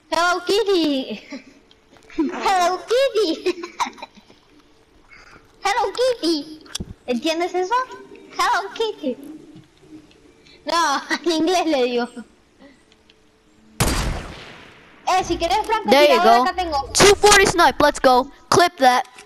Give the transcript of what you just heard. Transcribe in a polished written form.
Hello Kitty. Hello Kitty. Hello Kitty. ¿Entiendes eso? Hello Kitty. No, en inglés le digo. Si quieres francotirador, There you go. acá tengo. 240 snipe, let's go. Clip that.